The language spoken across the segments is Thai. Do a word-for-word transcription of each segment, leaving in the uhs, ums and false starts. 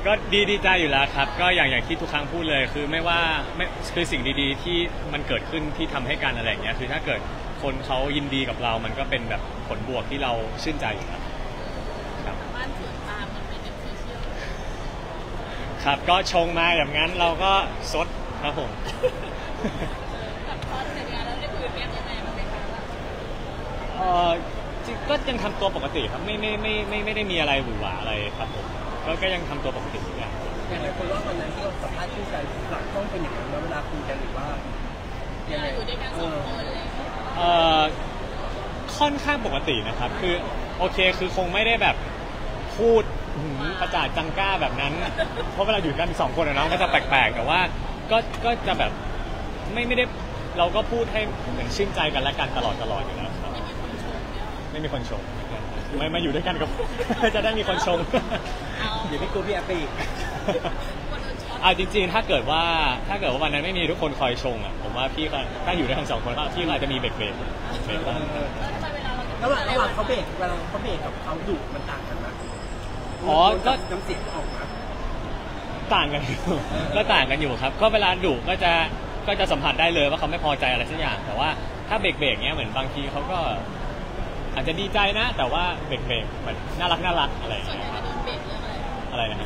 ก็ดีดีใจอยู่แล้วครับก็อย่างอย่างที่ทุกครั้งพูดเลยคือไม่ว่าไม่คือสิ่งดีๆที่มันเกิดขึ้นที่ทำให้กันอะไรอย่างเงี้ยคือถ้าเกิดคนเขายินดีกับเรามันก็เป็นแบบผลบวกที่เราชื่นใจอยู่ครับครับบ้านสวนตามมันเป็นโซเชียลครับก็ชงมาอย่างนั้นเราก็ซดครับผมกับพอดเสร็จงานแล้วได้คุยกันยังไงมันเป็นการเออก็ยังทำตัวปกติครับไม่ไม่ไม่ไม่ไม่ได้มีอะไรหวือหวาอะไรครับผมก็ก็ยังทำตัวปกติทุกอย่างอย่างไรคนว่าวันนั้นที่เราสัมภาษณ์คู่กันหลังต้องเป็นอย่างนั้นเวลาคุยกันหรือว่าอยู่ด้วยกันสองคนเลยเอ่อค่อนข้างปกตินะครับคือโอเคคือคงไม่ได้แบบพูดประจาดจังก้าแบบนั้นเพราะเวลาอยู่กันสองคนนะก็จะแปลกๆแต่ว่าก็ก็จะแบบไม่ไม่ได้เราก็พูดให้เหมือนชื่นใจกันและกันตลอดตลอดอยู่แล้วครับไม่มีคนชมไม่มาอยู่ด้วยกันกับจะได้มีคนชมอย่าไม่กลัวพี่แอปไปอีกอ่าจริงๆถ้าเกิดว่าถ้าเกิดว่าวันนั้นไม่มีทุกคนคอยชงอ่ะผมว่าพี่ก็ถ้าอยู่ด้วยกันสองคนก็พี่ก็อาจจะมีเบรกเบรกเบรกบ้างแล้วเวลาระหว่างเขาเบรกเวลาเขาเบรกกับเขาดุมันต่างกันไหมอ๋อก็น้ำเสียงออกมาต่างกันก็ต่างกันอยู่ครับก็เวลาดุก็จะก็จะสัมผัสได้เลยว่าเขาไม่พอใจอะไรสักอย่างแต่ว่าถ้าเบรกเบรกเนี้ยเหมือนบางทีเขาก็อาจจะดีใจนะแต่ว่าเบรกเบรกแบบน่ารักน่ารักอะไรอย่างเงี้ยอะไรนะฮะ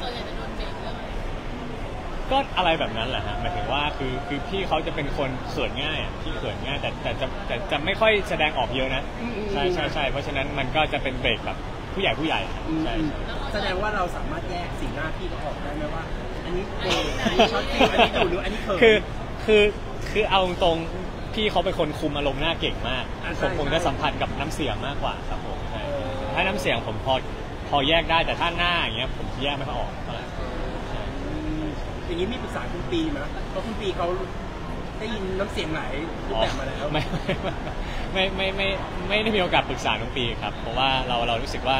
ก็อะไรแบบนั้นแหละฮะหมายถึงว่าคือคือพี่เขาจะเป็นคนเขินง่ายพี่เขินง่ายแต่แต่จะแต่จะไม่ค่อยแสดงออกเยอะนะใช่ใช่ใช่เพราะฉะนั้นมันก็จะเป็นเบรกแบบผู้ใหญ่ผู้ใหญ่ใช่แสดงว่าเราสามารถแยกสีหน้าพี่เขาออกได้ไหมว่าอันนี้เบรกอันนี้ช็อตฟิลอันนี้ดุหรืออันนี้เขินคือคือคือเอาตรงพี่เขาเป็นคนคุมอารมณ์หน้าเก่งมากผมคงจะสัมผัสกับน้ำเสียงมากกว่าครับผมถ้าน้ำเสียงผมพอพอแยกได้แต่ถ้าหน้าอย่างเงี้ยผมแยกไม่ค่อยออกเท่าไหร่อย่างนี้มีปรึกษาคุณปีไหมเพราะคุณปีเขาได้ยินน้ำเสียงไหลรูปแบบมาแล้วไม่ไม่ไม่ไม่ไม่ได้มีโอกาสปรึกษาน้องปีครับเพราะว่าเราเรารู้สึกว่า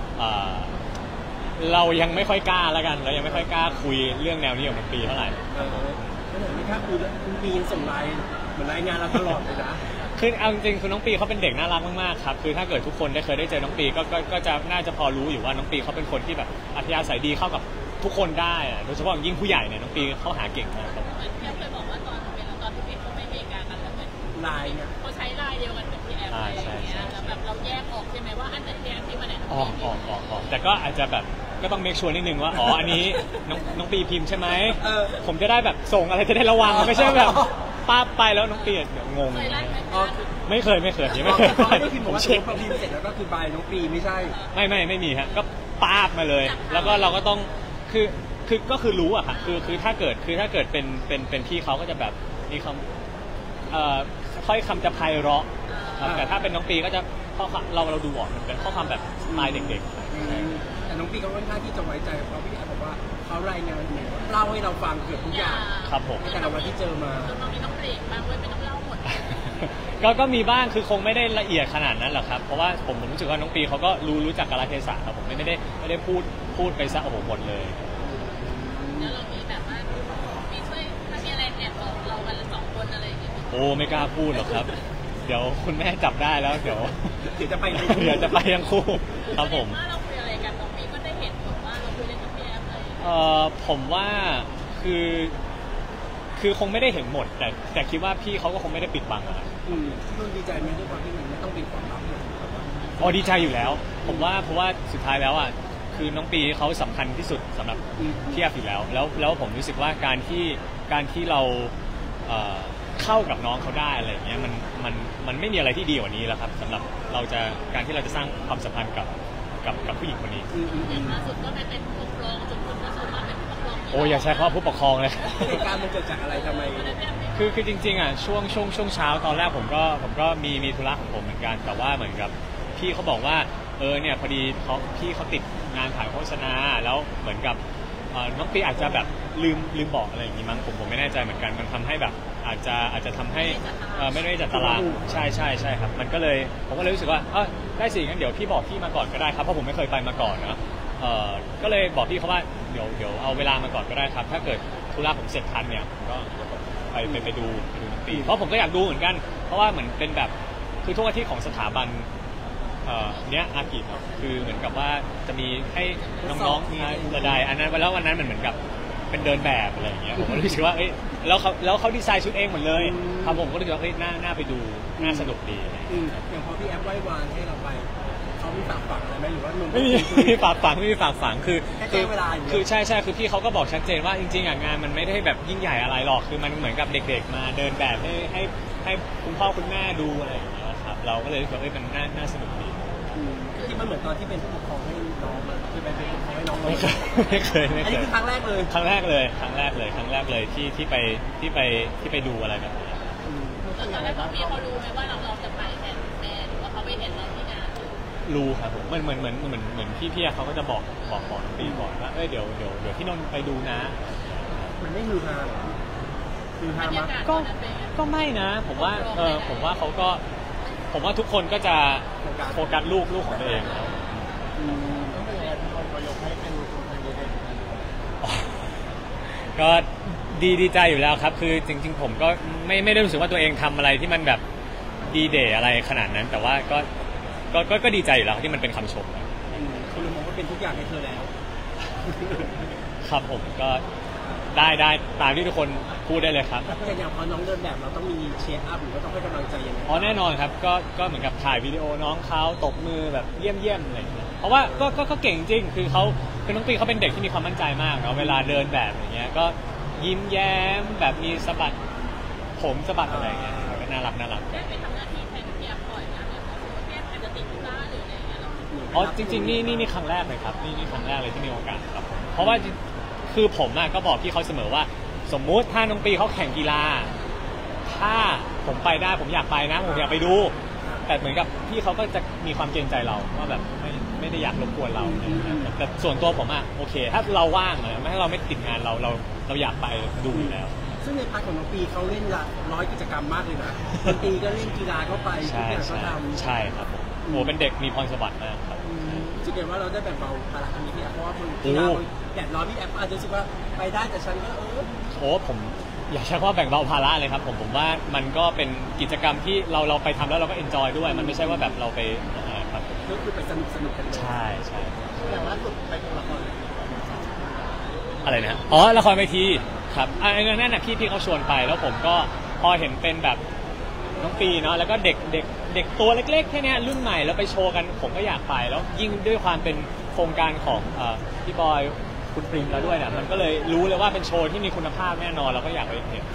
เรายังไม่ค่อยกล้าแล้วกันเรายังไม่ค่อยกล้าคุยเรื่องแนวนี้กับน้องปีเท่าไหร่ก็เหมือนที่ถ้าคุณคุณปีส่งไลน์เหมือนรายงานเราตลอดเลยนะคือเอาจริงๆคือน้องปีเขาเป็นเด็กน่ารักมากๆครับคือถ้าเกิดทุกคนได้เคยได้เจอน้องปีก็ก็จะน่าจะพอรู้อยู่ว่าน้องปีเขาเป็นคนที่แบบอัธยาศัยดีเข้ากับทุกคนได้โดยเฉพาะยิ่งผู้ใหญ่เนี่ยน้องปีเขาหาเก่งมากครับพี่เคยบอกว่าตอนเป็นตอนที่พี่เขาไม่มีการกันแล้วเหมือนไลน์เนี่ยเขาใช้ไลน์เดียวกันกับพี่แอปอะไรอย่างเงี้ยแล้วแบบเราแยกออกใช่ไหมว่าอันไหนแยกที่มาไหนออกออกออกออกแต่ก็อาจจะแบบก็ต้องเมคชัวร์นิดนึงว่าอ๋ออันนี้น้องน้องปีพิมพ์ใช่ไหมผมจะได้แบบส่งอะไรจะได้ระวังไม่ใช่แบบป้าไปแล้วน้องปีเดี๋ยวงงไม่เคยไม่เคยไม่เคยผมเช็คพอพิมพ์เสร็จแล้วก็คือบายน้องปีไม่ใช่ไม่ไม่ไม่มีฮะก็ป้าบมาเลยแล้วก็เราก็ต้องคือคือก็คือรู้อะค่ะคือคือถ้าเกิดคือถ้าเกิดเป็นเป็นเป็นพี่เขาก็จะแบบมีคำเอ่อค่อยคำจะไพเราะครับแต่ถ้าเป็นน้องปีก็จะข้อเราเราดูออกมันเป็นข้อความแบบสไตล์เด็กๆแต่น้องปีก็ค่อนข้างที่จะไว้ใจเพราะพี่แอบบอกว่าเขารายงานเล่าให้เราฟังเกือบทุกอย่างครับผมแต่ละวันที่เจอมาตอนนี้ต้องเบรกบ้างเว้ยไม่ต้องเล่าหมดก็ก็มีบ้างคือคงไม่ได้ละเอียดขนาดนั้นหรอกครับเพราะว่าผมผมรู้สึกว่าน้องปีเขาก็รู้รู้จักกาลเทศะครับผมไม่ได้ไม่ได้พูดพูดไปซะโอ้โหหมดเลยแล้วเรามีแบบว่ามีช่วยถ้ามีอะไรเนี่ยบอกเรากันละสองคนอะไรอย่างเงี้ยโอ้ไม่กล้าพูดหรอกครับเดี๋ยวคุณแม่จับได้แล้วเดี๋ยวเดี๋ยวจะไปเดี๋ยวจะไปยังคู่ครับผมว่าเราคุยอะไรกันน้องปีก็ได้เห็นผมว่าเราคุยเรื่องกับพี่แอฟอะไรเอ่อผมว่าคือคือคงไม่ได้เห็นหมดแต่แต่คิดว่าพี่เขาก็คงไม่ได้ปิดบังอะไรอืมที่นุ่นดีใจไหมด้วยความที่มันไม่ต้องเป็นความลับเลยอ๋อดีใจอยู่แล้วผมว่าเพราะว่าสุดท้ายแล้วอ่ะคือน้องปีเขาสำคัญที่สุดสำหรับพี่แอฟอยู่แล้วแล้วแล้วผมรู้สึกว่าการที่การที่เราเข้ากับน้องเขาได้อะไรอย่างเงี้ยมันมันมันไม่มีอะไรที่ดีกว่านี้แล้วครับสำหรับเราจะการที่เราจะสร้างความสัมพันธ์กับกับกับผู้หญิงคนนี้ล่าสุดก็ไปเป็นผู้ปกครองจนคนก็ส่งมาเป็นผู้ปกครองโอ้อย่าใช้คำว่าผู้ปกครองเลยเหตุการณ์มันเกิดจากอะไรทำไมคือคือจริงๆอ่ะช่วงช่วงช่วงเช้าตอนแรกผมก็ผมก็มีมีธุระของผมเหมือนกันแต่ว่าเหมือนกับพี่เขาบอกว่าเออเนี่ยพอดีเขาพี่เขาติดงานถ่ายโฆษณาแล้วเหมือนกับน้องปีอาจจะแบบลืมลืมบอกอะไรอย่างนี้มั้งผมผมไม่แน่ใจเหมือนกันมันทำให้แบบอาจจะอาจจะทำให้ไม่ได้จัดตารางใช่ใช่ใช่ครับมันก็เลยผมก็เลยรู้สึกว่าเออได้สิงั้นเดี๋ยวพี่บอกพี่มาก่อนก็ได้ครับเพราะผมไม่เคยไปมาก่อนนะเออก็เลยบอกพี่เขาว่าเดี๋ยวเดี๋ยวเอาเวลามาก่อนก็ได้ครับถ้าเกิดธุระผมเสร็จทันเนี่ยผมก็ไปไปไปดูดูน้องปีเพราะผมก็อยากดูเหมือนกันเพราะว่าเหมือนเป็นแบบคือทุกอาทิตย์ของสถาบันเนี้ยอากิครับคือเหมือนกับว่าจะมีให้น้องๆระดายอันนั้นแล้ววันนั้นมันเหมือนกับเป็นเดินแบบอะไรอย่างเงี้ยผมก็รู้สึกว่าเอ้ยแล้วเขาแล้วเขาดีไซน์ชุดเองหมดเลยครับผมก็รู้สึกว่าเฮ้ยน่าน่าไปดูน่าสนุกดีอย่างพอพี่แอฟไหว้วานให้เราไปเขามีฝากฝังอะไรไหมหรือว่านุ่มไม่มีไม่มีฝากฝังไม่มีฝากฝังคือคือเวลาคือใช่ใช่คือพี่เขาก็บอกชัดเจนว่าจริงๆอ่ะงานมันไม่ได้แบบยิ่งใหญ่อะไรหรอกคือมันเหมือนกับเด็กๆมาเดินแบบให้ให้ให้คุณพ่อคุณแม่ดูอะไรอย่างเงี้ยครับเราก็เลยรู้สึกว่าเอ้ยมันน่าน่าสนุกดีที่มันเหมือนตอนที่เป็นผู้ปกครองให้น้องมันคือเป็นผู้ปกครองให้น้องไม่เคยไม่เคยอันนี้คือครั้งแรกเลยครั้งแรกเลยครั้งแรกเลยครั้งแรกเลยที่ที่ไปที่ไปที่ไปดูอะไรแบบนี้ตอนแรกพี่เขารู้ไหมว่าเราเราจะไปแทนแม่หรือว่าเขาไปเห็นเราที่งานรู้ครับผมเหมือนเหมือนเหมือนเหมือนเหมือนพี่พี่เขาก็จะบอกบอกบอกปีก่อนว่าเอ้ยเดี๋ยวเดี๋ยวเดี๋ยวพี่นนท์ไปดูนะมันไม่ฮือฮาหรอฮือฮามากก็ก็ไม่นะผมว่าเออผมว่าเขาก็ผมว่าทุกคนก็จะโฟกัสลูกลูกของตัวเองครับก็ดีดีใจอยู่แล้วครับคือจริงๆผมก็ไม่ไม่ได้รู้สึกว่าตัวเองทำอะไรที่มันแบบดีเดย์อะไรขนาดนั้นแต่ว่าก็ก็ก็ก็ดีใจอยู่แล้วที่มันเป็นคำชมคุณมองว่าเป็นทุกอย่างให้เธอแล้วครับผมก็ได้ได้ตามที่ทุกคนพูดได้เลยครับอย่างพอน้องเดินแบบเราต้องมีเชียร์อัพหรือว่าต้องให้กำลังใจยังไงอ๋อแน่นอนครับก็ก็เหมือนกับถ่ายวิดีโอน้องเขาตบมือแบบเยี่ยมเยี่ยมอะไรเพราะว่าก็ก็ก็เก่งจริงคือเขาคือน้องปีเขาเป็นเด็กที่มีความมั่นใจมากเนาะเวลาเดินแบบอย่างเงี้ยก็ยิ้มแย้มแบบมีสะบัดผมสะบัดอะไรเงี้ยก็น่ารักน่ารักได้ไปทำหน้าที่แทนพี่แอฟบ่อยนะเนี่ยแก้อาจจะติดธุระหรืออะไรเงี้ยอ๋อจริงๆนี่นี่นี่ครั้งแรกเลยครับนี่นี่ครั้งแรกเลยที่มีโอกาสครับเพราะว่าคือผมอ่ะก็บอกพี่เขาเสมอว่าสมมุติถ้าน้องปีเขาแข่งกีฬาถ้าผมไปได้ผมอยากไปนะผมอยากไปดูแต่เหมือนกับพี่เขาก็จะมีความเกรงใจเราว่าแบบไม่ไม่ได้อยากรบกวนเราแต่ส่วนตัวผมอ่ะโอเคถ้าเราว่างเลยไม่ให้เราไม่ติดงานเราเราเราอยากไปดูอยู่แล้วซึ่งในพาร์ทของน้องปีเขาเล่นละร้อยกิจกรรมมากเลยนะน้องปีก็เล่นกีฬาเข้าไปทุกอย่างก็ทำใช่ครับผมโอ้เป็นเด็กมีพรสวรรค์มากครับรู้สึกว่าเราได้แบ่งเบาภาระอันนี้พี่แอฟเพราะว่ากีฬาแดดร้อนพี่แอฟอาจจะรู้สึกว่าไปได้แต่ฉันก็เออโอ้ผมอยากใช้คำว่าแบ่งเบาภาระเลยครับผมผมว่ามันก็เป็นกิจกรรมที่เราเราไปทำแล้วเราก็เอนจอยด้วยมันไม่ใช่ว่าแบบเราไปครับก็คือไปสนุกสนุกกันเลยใช่ใช่อย่างล่าสุดไปดูละครอะไรนะอ๋อละครเวทีครับอันนั้นน่ะพี่พี่เขาชวนไปแล้วผมก็พอเห็นเป็นแบบน้องปีเนาะแล้วก็เด็กเด็กเด็กตัวเล็กๆแค่นี้รุ่นใหม่แล้วไปโชว์กันผมก็อยากไปแล้วยิ่งด้วยความเป็นโครงการของพี่บอยคุณปริมแล้วด้วยเนี่ยมันก็เลยรู้เลยว่าเป็นโชว์ที่มีคุณภาพแน่นอนเราก็อยากไปเห็น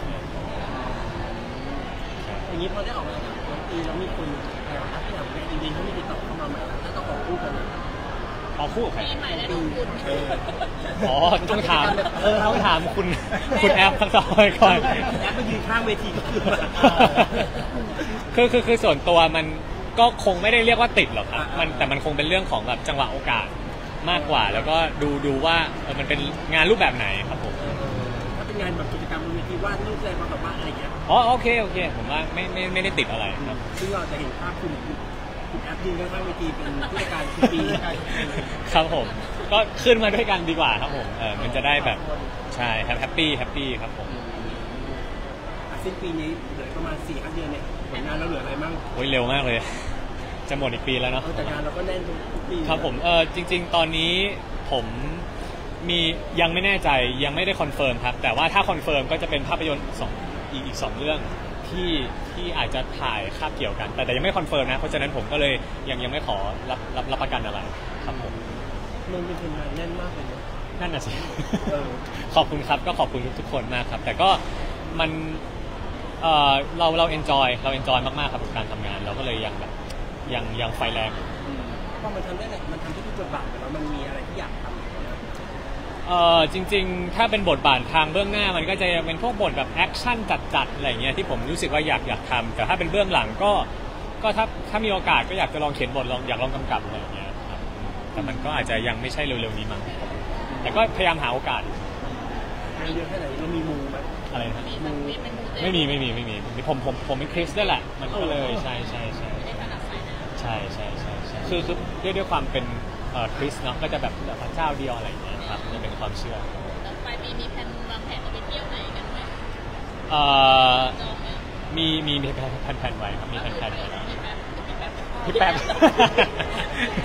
อย่างนี้พอได้ออกมาจากน้องปีแล้วมีคนอัพที่แบบจริงๆเขามีติดต่อเข้ามาใหม่แล้วก็ออกคู่กันออกคู่กับใครใหม่และน้องคุณอ๋อต้องถามเออต้องถามคุณคุณแอปทั้งสองก่อนแอปมายืนข้างเวทีก็คือคือคือคือส่วนตัวมันก็คงไม่ได้เรียกว่าติดหรอกครับมันแต่มันคงเป็นเรื่องของแบบจังหวะโอกาสมากกว่าแล้วก็ดูดูว่ามันเป็นงานรูปแบบไหนครับผมถ้าเป็นงานแบบกิจกรรมบนเวทีวาดรูปแสดงความสามารถอะไรเงี้ยอ๋อโอเคโอเคผมว่าไม่ไม่ไม่ได้ติดอะไรครับซึ่งเราจะเห็นภาพคุณคุณแอปยืนข้างเวทีเป็นผู้จัดการคุณปีครับผมก็ขึ้นมาด้วยกันดีกว่าครับผมเออมันจะได้แบบใช่แฮปปี้แฮปปี้ครับผมสิ้นปีนี้เหลือประมาณสี่ห้าเดือนเนี่ยผลงานเราเหลืออะไรบ้างโอ้ยเร็วมากเลยจะหมดอีกปีแล้วเนาะแต่งานเราก็แน่นทุกปีครับผมเออจริงๆตอนนี้ผมมียังไม่แน่ใจยังไม่ได้คอนเฟิร์มครับแต่ว่าถ้าคอนเฟิร์มก็จะเป็นภาพยนตร์สองอีกอีกสองเรื่องที่ที่อาจจะถ่ายคาบเกี่ยวกันแต่แต่ยังไม่คอนเฟิร์มนะเพราะฉะนั้นผมก็เลยยังยังไม่ขอรับรับรับประกันอะไรครับผมมันเป็นทีมงานแน่นมากเลยนะนั่นน่ะสิขอบคุณครับก็ขอบคุณทุกคนมากครับแต่ก็มันเออเราเราเอนจอยเราเอนจอยมากๆครับกับการทำงานเราก็เลยยังแบบยังยังไฟแรงพอมันทำได้แหละมันทำทุกบทบาทแล้วมันมีอะไรที่อยากทำเออจริงๆถ้าเป็นบทบาททางเบื้องหน้ามันก็จะเป็นพวกบทแบบแอคชั่นจัดๆอะไรเงี้ยที่ผมรู้สึกว่าอยากอยากทำแต่ถ้าเป็นเบื้องหลังก็ก็ถ้าถ้ามีโอกาสก็อยากจะลองเขียนบทลองอยากลองกำกับอะไรเงี้ยครับแต่มันก็อาจจะยังไม่ใช่เร็วๆนี้มั้งแต่ก็พยายามหาโอกาสเยอะแค่ไหนเรามีมูไหมอะไรนะไม่มีไม่มีไม่มีผมผมผมเป็นคริสด้วยแหละมันก็เลยใช่ใช่ใช่ใช่ใช่ใช่ใช่คือคือด้วยด้วยความเป็นคริสเนาะก็จะแบบพระเจ้าเดียวอะไรอย่างเงี้ยครับจะเป็นความเชื่อปลายปีมีแผนวางแผนจะไปเที่ยวไหนกันไหมเอ่อมีมีมีแผนแผนไว้ครับมีแผนแผนไว้แล้วพี่แป๊บ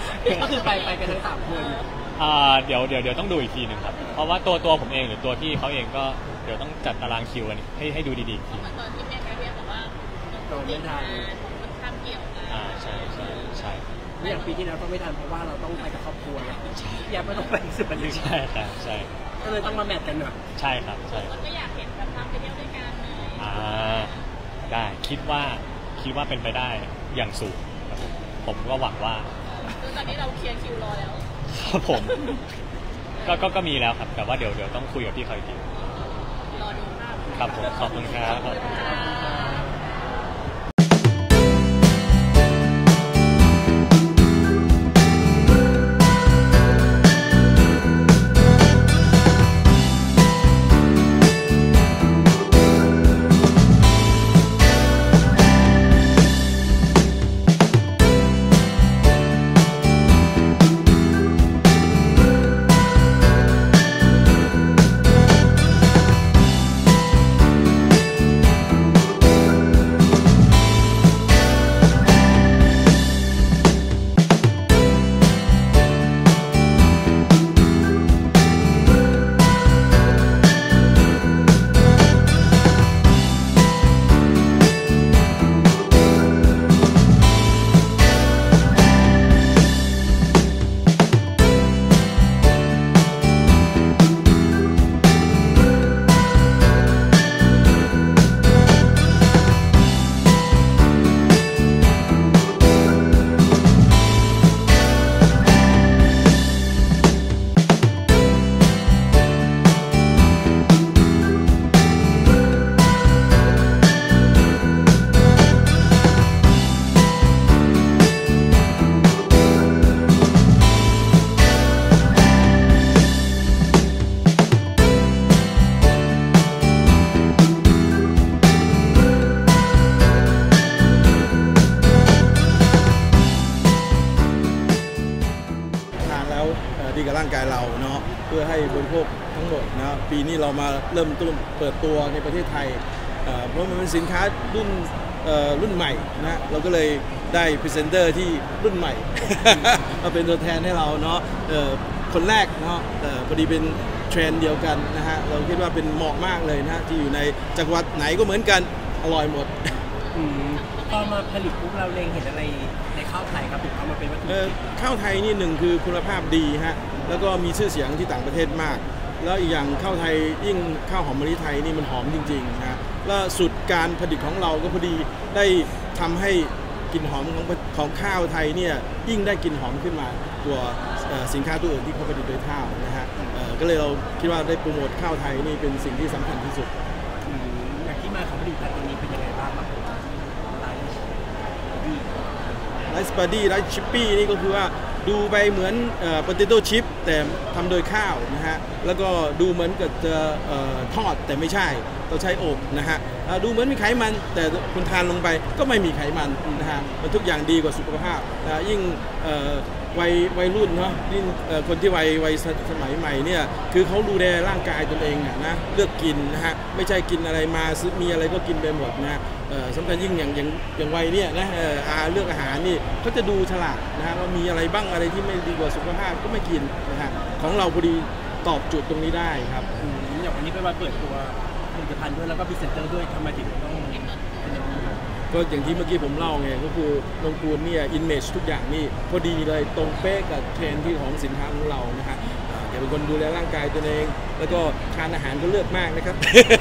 ไปกันทั้งสามคนอ่าเดี๋ยวเดี๋ยวเดี๋ยวต้องดูอีกทีหนึ่งครับเพราะว่าตัวตัวผมเองหรือตัวพี่เขาเองก็เดี๋ยวต้องจัดตารางคิวกันให้ให้ดูดีๆเพราะเหมือนตอนที่แม่แกเรียกบอกว่าติดงานมันข้ามเกี่ยวกันอ่าใช่ใช่ใช่อย่างปีที่แล้วก็ไม่ทันเพราะว่าเราต้องไปกับครอบครัวแล้วแยกไม่ต้องไปสิบวันหนึ่งใช่ครับใช่ก็เลยต้องมาแมทกันหน่อยใช่ครับใช่คนก็อยากเห็นแบบทำไปเที่ยวด้วยกันเลยอ่าได้คิดว่าคิดว่าเป็นไปได้อย่างสูงครับผมผมก็หวังว่าคือตอนนี้เราเคลียร์คิวรอแล้วครับผมก็ก็ก็มีแล้วครับแต่ว่าเดี๋ยวเดี๋ยวต้องคุยกับพี่เขาอีกทีรอดูภาพครับผมขอบคุณครับขอบคุณครับดีกับร่างกายเราเนาะเพื่อให้บริโภคทั้งหมดนะปีนี้เรามาเริ่มต้นเปิดตัวในประเทศไทยเพราะมันเป็นสินค้ารุ่นรุ่นใหม่นะเราก็เลยได้พรีเซนเตอร์ที่รุ่นใหม่ มาเป็นตัวแทนให้เราเนาะคนแรกเนาะพอดีเป็นเทรนด์เดียวกันนะฮะเราคิดว่าเป็นเหมาะมากเลยนะที่อยู่ในจังหวัดไหนก็เหมือนกันอร่อยหมดพอมาผลิตปุ๊บเราเล็งเห็นอะไรในข้าวไทยครับถึงเอามาเป็นวัตถุดิบข้าวไทยนี่หนึ่งคือคุณภาพดีฮะแล้วก็มีชื่อเสียงที่ต่างประเทศมากแล้วอีกอย่างข้าวไทยยิ่งข้าวหอมมะลิไทยนี่มันหอมจริงๆนะแล้วสุดการผลิตของเราก็พอดีได้ทำให้กลิ่นหอมของของข้าวไทยเนี่ยยิ่งได้กลิ่นหอมขึ้นมาตัวสินค้าตัวอื่นที่เขาผลิตโดยข้าวนะฮะก็เลยเราคิดว่าได้โปรโมทข้าวไทยนี่เป็นสิ่งที่สำคัญที่สุดอย่างที่มาของผลิตภัณฑ์ตัวนี้เป็นยังไงบ้างครับไรซ์บาร์ดี้ไรซ์ชิปปี้นี่ก็คือว่าดูไปเหมือนโปเตโต้ชิพแต่ทำโดยข้าวนะฮะแล้วก็ดูเหมือนกับจะทอดแต่ไม่ใช่เราใช้อบนะฮะดูเหมือนมีไขมันแต่คุณทานลงไปก็ไม่มีไขมันนะฮะมันทุกอย่างดีกว่าสุขภาพนะยิ่งวัยวัยรุ่นเนาะยิ่งคนที่วัยวัยสมัยใหม่เนี่ยคือเขาดูแลร่างกายตนเองนะเลือกกินนะฮะไม่ใช่กินอะไรมาซื้อมีอะไรก็กินไปหมดนะสำคัญยิ่งอย่างอย่างอย่างวัยเนี่ยนะอาเลือกอาหารนี่เขาจะดูฉลาดนะฮะเรามีอะไรบ้างอะไรที่ไม่ดีกว่าสุขภาพก็ไม่กินนะฮะของเราพอดีตอบจุดตรงนี้ได้ครับอย่างวันนี้เป็นวันเปิดตัวผลิตภัณฑ์ด้วยแล้วก็พรีเซนเตอร์ด้วยทำไมถึงต้องก็อย่างที่เมื่อกี้ผมเล่าไงก็คือนงกูลเนี่ยอิมเมจทุกอย่างนี่พอดีเลยตรงเป๊ะกับเทรนด์ที่ของสินค้าของเรานะฮะแกเป็นคนดูแลร่างกายตัวเองแล้วก็ทานอาหารก็เลือกมากนะครับ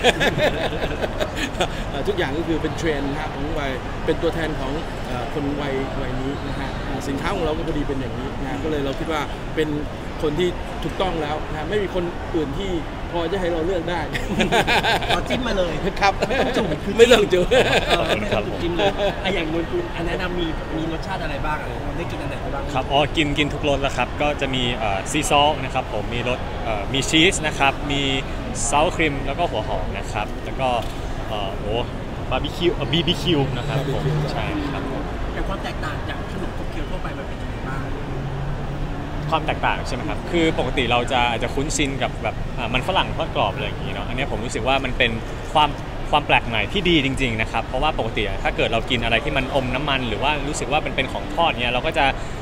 ทุกอย่างก็คือเป็นเทรนด์นะของวัยเป็นตัวแทนของคนวัยวัยนี้นะฮะสินค้าของเราก็พอดีเป็นอย่างนี้นะก็เลยเราคิดว่าเป็นคนที่ถูกต้องแล้วนะไม่มีคนอื่นที่พอจะให้เราเลือกได้เราจิ้มมาเลยครับไม่ต้องจุ่มไม่ต้องจุ่มไม่ต้องจิ้มเลยไออย่างนวลคุณอันแนะนำมีมีรสชาติอะไรบ้างเราได้กินอันไหนบ้างครับอ๋อกินกินทุกรสแล้วครับก็จะมีซีซอสนะครับผมมีรสมีชีสนะครับมีซอสครีมแล้วก็หัวหอมนะครับแล้วก็โอ้บาร์บีคิวบีบีคิวนะครับผมใช่ครับแต่ความแตกต่างจากขนมครกเคี้ยวทั่วไปมันเป็นยังไงบ้างความแตกต่างใช่ไหมครับคือปกติเราจะจะคุ้นชินกับแบบมันฝรั่งทอดกรอบอะไรอย่างนี้เนาะอันนี้ผมรู้สึกว่ามันเป็นความความแปลกใหม่ที่ดีจริงๆนะครับเพราะว่าปกติถ้าเกิดเรากินอะไรที่มันอมน้ำมันหรือว่ารู้สึกว่ามันเป็นของทอดเนี่ยเราก็จะ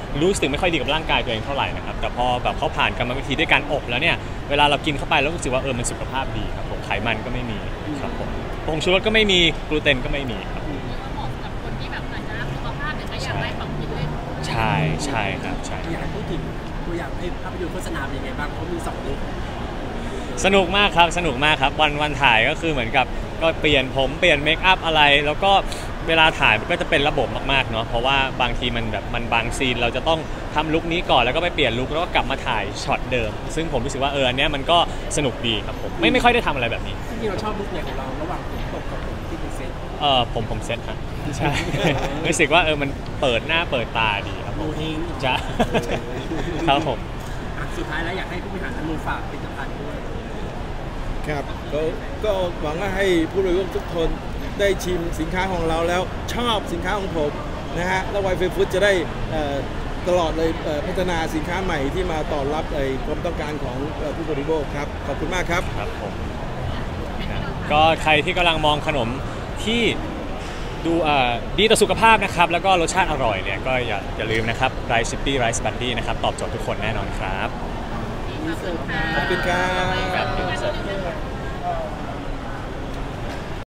รู้สึกไม่ค่อยดีกับร่างกายตัวเองเท่าไหร่นะครับแต่พอแบบเขาผ่านกรรมวิธีด้วยการอบแล้วเนี่ยเวลาเรากินเข้าไปแล้วรู้สึกว่าเออมันสุขภาพดีครับผมไขมันก็ไม่มีครับผมผงชูรสก็ไม่มีกลูเตนก็ไม่มีครับเรียกว่าเหมาะสำหรับคนที่แบบอาจจะรักสุขภาพแต่ก็อยากได้ของกินเล่นใช่ใช่ครับใช่อยากให้พูดถึงตัวอย่างให้ภาพยนตร์โฆษณาเป็นยังไงบ้างเขามีสองลุคสนุกมากครับสนุกมากครับวันวันถ่ายก็คือเหมือนกับก็เปลี่ยนผมเปลี่ยนเมคอัพอะไรแล้วก็เวลาถ่ายมันก็จะเป็นระบบมากๆเนาะเพราะว่าบางทีมันแบบมันบางซีนเราจะต้องทำลุคนี้ก่อนแล้วก็ไปเปลี่ยนลุคแล้วก็กลับมาถ่ายช็อตเดิมซึ่งผมรู้สึกว่าเอออันเนี้ยมันก็สนุกดีครับผมไม่ไม่ค่อยได้ทำอะไรแบบนี้จริงๆเราชอบลุคไหนของเราระหว่างผมตกกับผมที่เป็นเซ็ตเออผมผมเซ็ตฮะใช่ รู้สึกว่าเออมันเปิดหน้าเปิดตาดีครับผโมมเฮงจ้าครับผมอ่ะสุดท้ายแล้วอยากให้ผู้บริหารอนุฝากผลิตภัณฑ์ด้วยครับก็ก็หวังว่าให้ผู้บริโภคทุกคนได้ชิมสินค้าของเราแล้วชอบสินค้าของผมนะฮะแล้วไวเฟฟู้ดจะได้เอ่อตลอดเลยเอ่อพัฒนาสินค้าใหม่ที่มาตอบรับไอ้ความต้องการของเอ่อผู้บริโภคครับขอบคุณมากครับครับผมนะก็ใครที่กำลังมองขนมที่ดูเอ่อดีต่อสุขภาพนะครับแล้วก็รสชาติอร่อยเนี่ยก็อย่าอย่าลืมนะครับไรซ์ชิปปี้ไรซ์บัดดี้นะครับตอบโจทย์ทุกคนแน่นอนครับขอบคุณค่ะขอบคุณครับครับ